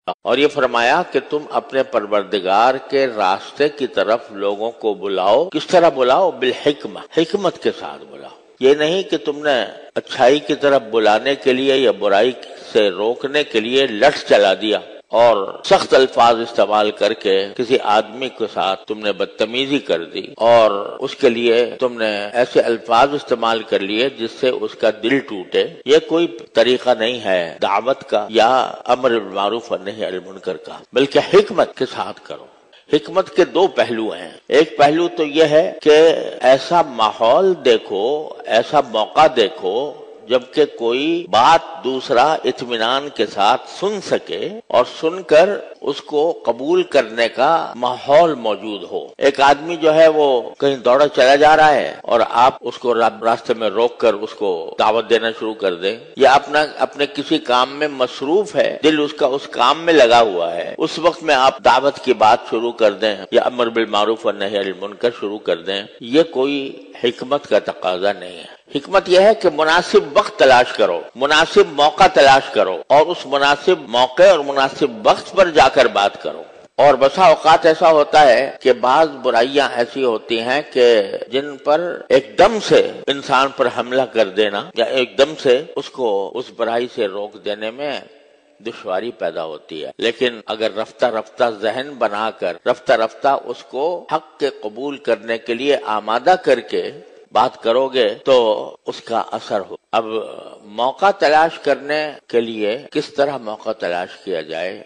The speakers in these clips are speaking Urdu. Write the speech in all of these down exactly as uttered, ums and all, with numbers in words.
اور یہ فرمایا کہ تم اپنے پروردگار کے راستے کی طرف لوگوں کو بلاؤ. کس طرح بلاؤ؟ بالحکمہ، حکمت کے ساتھ بلاؤ. یہ نہیں کہ تم نے اچھائی کی طرف بلانے کے لیے یا برائی سے روکنے کے لیے لٹ چلا دیا اور سخت الفاظ استعمال کر کے کسی آدمی کے ساتھ تم نے بدتمیزی کر دی اور اس کے لیے تم نے ایسے الفاظ استعمال کر لیے جس سے اس کا دل ٹوٹے. یہ کوئی طریقہ نہیں ہے دعوت کا یا امر بالمعروف اور نہی عن المنکر کا، بلکہ حکمت کے ساتھ کرو. حکمت کے دو پہلو ہیں. ایک پہلو تو یہ ہے کہ ایسا ماحول دیکھو، ایسا موقع دیکھو جبکہ کوئی بات دوسرا اطمینان کے ساتھ سن سکے اور سن کر اس کو قبول کرنے کا ماحول موجود ہو. ایک آدمی جو ہے وہ کہیں دوڑا چلا جا رہا ہے اور آپ اس کو راستے میں روک کر اس کو دعوت دینا شروع کر دیں، یا اپنا اپنے کسی کام میں مصروف ہے، دل اس کا اس کام میں لگا ہوا ہے، اس وقت میں آپ دعوت کی بات شروع کر دیں یا امر بالمعروف والنہی عن المنکر شروع کر دیں، یہ کوئی حکمت کا تقاضا نہیں ہے. حکمت یہ ہے کہ مناسب وقت تلاش کرو، مناسب موقع تلاش کرو اور اس مناسب موقع اور مناسب وقت پر جا کر بات کرو. اور بسا اوقات ایسا ہوتا ہے کہ بعض برائیاں ایسی ہوتی ہیں کہ جن پر ایک دم سے انسان پر حملہ کر دینا یا ایک دم سے اس کو اس برائی سے روک دینے میں دشواری پیدا ہوتی ہے. لیکن اگر رفتہ رفتہ ذہن بنا کر رفتہ رفتہ اس کو حق کے قبول کرنے کے لیے آمادہ کر کے بات کرو گے تو اس کا اثر ہو. اب موقع تلاش کرنے کے لیے کس طرح موقع تلاش کیا جائے،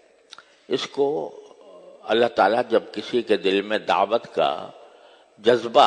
اس کو اللہ تعالیٰ جب کسی کے دل میں دعوت کا جذبہ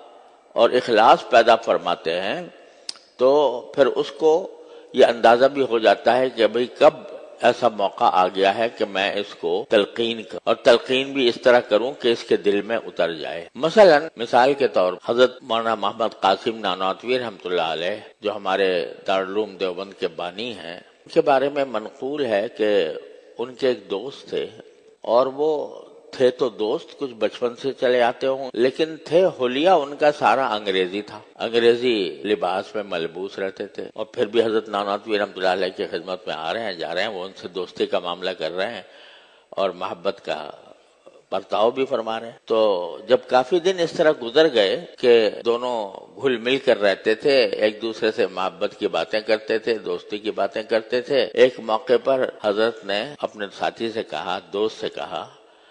اور اخلاص پیدا فرماتے ہیں تو پھر اس کو یہ اندازہ بھی ہو جاتا ہے کہ بھئی کب ایسا موقع آ گیا ہے کہ میں اس کو تلقین کر اور تلقین بھی اس طرح کروں کہ اس کے دل میں اتر جائے. مثلا مثال کے طور حضرت مولانا محمد قاسم نانواتوی رحمۃ اللہ علیہ جو ہمارے دارالعلوم دیوبند کے بانی ہیں، ان کے بارے میں منقول ہے کہ ان کے ایک دوست تھے اور وہ تھے تو دوست کچھ بچپن سے چلے آتے ہوں، لیکن تھے حلیہ ان کا سارا انگریزی تھا، انگریزی لباس میں ملبوس رہتے تھے اور پھر بھی حضرت نانواتوی رحمۃ اللہ علیہ کی خدمت میں آ رہے ہیں، جا رہے ہیں، وہ ان سے دوستی کا معاملہ کر رہے ہیں اور محبت کا برتاؤ بھی فرما رہے ہیں. تو جب کافی دن اس طرح گزر گئے کہ دونوں گھل مل کر رہتے تھے، ایک دوسرے سے محبت کی باتیں کرتے تھے، دوستی کی باتیں کرتے تھے، ایک موقع پر حضرت نے اپنے ساتھی سے کہا، دوست سے کہا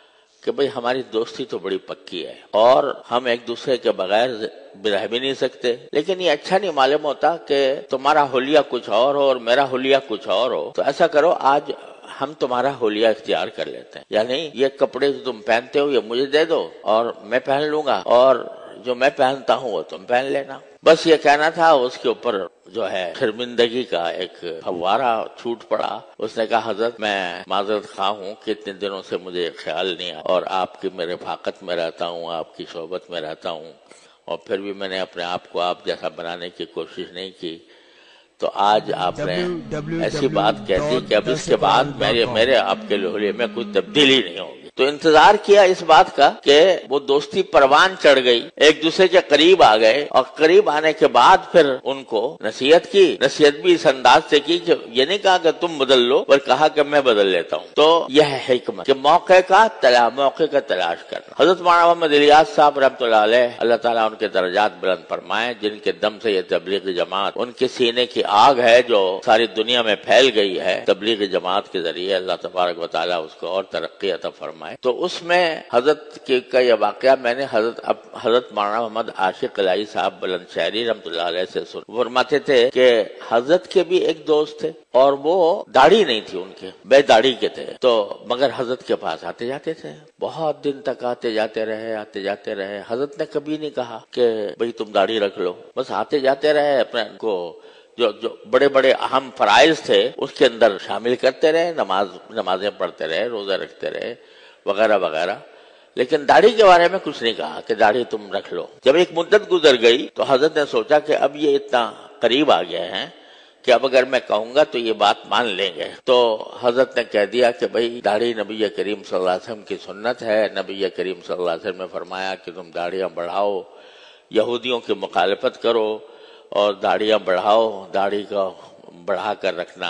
کہ بھئی ہماری دوستی تو بڑی پکی ہے اور ہم ایک دوسرے کے بغیر رہ بھی نہیں سکتے، لیکن یہ اچھا نہیں معلوم ہوتا کہ تمہارا حلیہ کچھ اور ہو اور میرا حلیہ کچھ اور ہو، تو ایسا کرو آج ہم تمہارا حلیہ اختیار کر لیتے ہیں، یعنی یہ کپڑے جو تم پہنتے ہو یہ مجھے دے دو اور میں پہن لوں گا اور جو میں پہنتا ہوں وہ تم پہن لینا. بس یہ کہنا تھا، اس کے اوپر جو ہے شرمندگی کا ایک فوارہ چھوٹ پڑا. اس نے کہا حضرت میں معذرت خواہ ہوں کہ اتنے دنوں سے مجھے خیال نہیں آیا اور آپ کی میں رفاقت میں رہتا ہوں، آپ کی صحبت میں رہتا ہوں اور پھر بھی میں نے اپنے آپ کو آپ جیسا بنانے کی کوشش نہیں کی، تو آج آپ نے ایسی بات کہہ دی کہ اب اس کے بعد میرے میرے آپ کے حلیے میں کوئی تبدیلی نہیں ہوگی. تو انتظار کیا اس بات کا کہ وہ دوستی پروان چڑھ گئی، ایک دوسرے کے قریب آ گئے اور قریب آنے کے بعد پھر ان کو نصیحت کی. نصیحت بھی اس انداز سے کی کہ یہ نہیں کہا کہ تم بدل لو، پر کہا کہ میں بدل لیتا ہوں. تو یہ ہے حکمت کہ موقع کا تلا موقع کا تلاش کرنا. حضرت مولانا محمد الیاس صاحب رحمۃ اللہ علیہ، اللہ تعالیٰ ان کے درجات بلند فرمائے، جن کے دم سے یہ تبلیغی جماعت، ان کے سینے کی آگ ہے جو ساری دنیا میں پھیل گئی ہے تبلیغی جماعت کے ذریعے، اللہ تبارک و تعالیٰ اس کو اور ترقی عطا فرمائے. تو اس میں حضرت کا یہ واقعہ میں نے حضرت حضرت مولانا محمد عاشق الہی صاحب بلند شہری رحمۃ اللہ علیہ سے سن. فرماتے تھے کہ حضرت کے بھی ایک دوست تھے اور وہ داڑھی نہیں تھی ان کے، بے داڑھی کے تھے، تو مگر حضرت کے پاس آتے جاتے تھے، بہت دن تک آتے جاتے رہے آتے جاتے رہے. حضرت نے کبھی نہیں کہا کہ بھئی تم داڑھی رکھ لو، بس آتے جاتے رہے، اپنے کو جو جو بڑے بڑے اہم فرائض تھے اس کے اندر شامل کرتے رہے، نماز نمازیں پڑھتے رہے، روزے رکھتے رہے وغیرہ وغیرہ، لیکن داڑھی کے بارے میں کچھ نہیں کہا کہ داڑھی تم رکھ لو. جب ایک مدت گزر گئی تو حضرت نے سوچا کہ اب یہ اتنا قریب آ گئے ہیں کہ اب اگر میں کہوں گا تو یہ بات مان لیں گے. تو حضرت نے کہہ دیا کہ بھئی داڑھی نبی کریم صلی اللہ علیہ وسلم کی سنت ہے، نبی کریم صلی اللہ علیہ وسلم نے فرمایا کہ تم داڑیاں بڑھاؤ، یہودیوں کی مخالفت کرو اور داڑیاں بڑھاؤ، داڑھی کا بڑھا کر رکھنا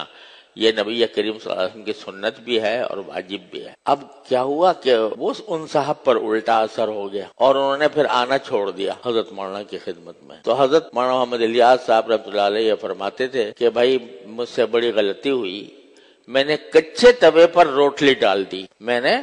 یہ نبی کریم صلی اللہ علیہ وسلم کی سنت بھی ہے اور واجب بھی ہے۔ اب کیا ہوا کہ وہ ان صاحب پر الٹا اثر ہو گیا اور انہوں نے پھر آنا چھوڑ دیا حضرت مولانا کی خدمت میں۔ تو حضرت مولانا محمد الیاس صاحب رحمۃ اللہ علیہ فرماتے تھے کہ بھائی مجھ سے بڑی غلطی ہوئی، میں نے کچے توے پر روٹلی ڈال دی، میں نے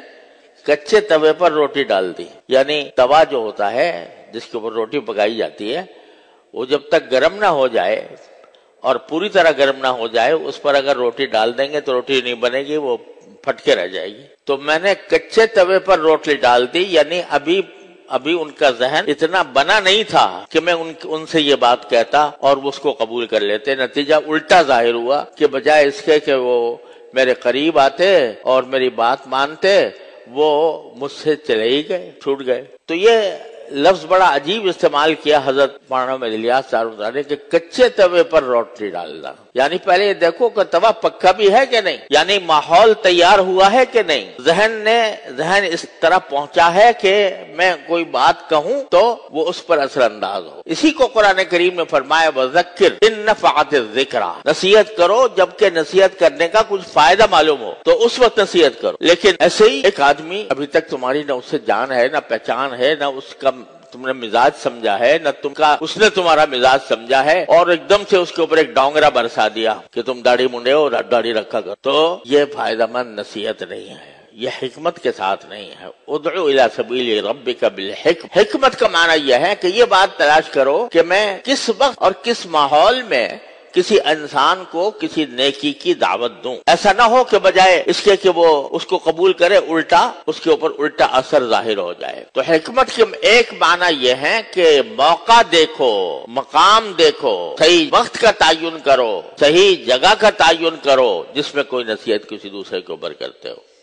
کچے توے پر روٹی ڈال دی۔ یعنی توا جو ہوتا ہے جس کے اوپر روٹی پکائی جاتی ہے، وہ جب تک گرم نہ ہو جائے اور پوری طرح گرم نہ ہو جائے اس پر اگر روٹی ڈال دیں گے تو روٹی نہیں بنے گی، وہ پھٹ کے رہ جائے گی۔ تو میں نے کچے توے پر روٹلی ڈال دی، یعنی ابھی ابھی ان کا ذہن اتنا بنا نہیں تھا کہ میں ان ان سے یہ بات کہتا اور وہ اس کو قبول کر لیتے۔ نتیجہ الٹا ظاہر ہوا کہ بجائے اس کے کہ وہ میرے قریب آتے اور میری بات مانتے، وہ مجھ سے چلے ہی گئے، چھوٹ گئے۔ تو یہ لفظ بڑا عجیب استعمال کیا حضرت مولانا محمد الیاس صاحب نے کہ کچے توے پر روٹی ڈالنا، یعنی پہلے یہ دیکھو کہ توا پکا بھی ہے کہ نہیں، یعنی ماحول تیار ہوا ہے کہ نہیں، ذہن نے ذہن اس طرح پہنچا ہے کہ میں کوئی بات کہوں تو وہ اس پر اثر انداز ہو۔ اسی کو قرآن کریم نے فرمایا وذکر ان نفعت الذکریٰ، نصیحت کرو جبکہ نصیحت کرنے کا کچھ فائدہ معلوم ہو تو اس وقت نصیحت کرو۔ لیکن ایسے ہی ایک آدمی ابھی تک تمہاری نہ اس سے جان ہے نہ پہچان ہے، نہ اس کا تم نے مزاج سمجھا ہے نہ تم کا اس نے تمہارا مزاج سمجھا ہے، اور ایک دم سے اس کے اوپر ایک ڈونگرا برسا دیا کہ تم داڑھی منڈے ہو اور داڑھی رکھا کر، تو یہ فائدہ مند نصیحت نہیں ہے، یہ حکمت کے ساتھ نہیں ہے۔ ادعو الی سبیل ربک بالحکمہ، حکمت کا معنی یہ ہے کہ یہ بات تلاش کرو کہ میں کس وقت اور کس ماحول میں کسی انسان کو کسی نیکی کی دعوت دوں۔ ایسا نہ ہو کہ بجائے اس کے کہ وہ اس کو قبول کرے الٹا اس کے اوپر الٹا اثر ظاہر ہو جائے۔ تو حکمت کے ایک معنی یہ ہے کہ موقع دیکھو، مقام دیکھو، صحیح وقت کا تعین کرو، صحیح جگہ کا تعین کرو جس میں کوئی نصیحت کسی دوسرے کے اوپر کرتے ہو۔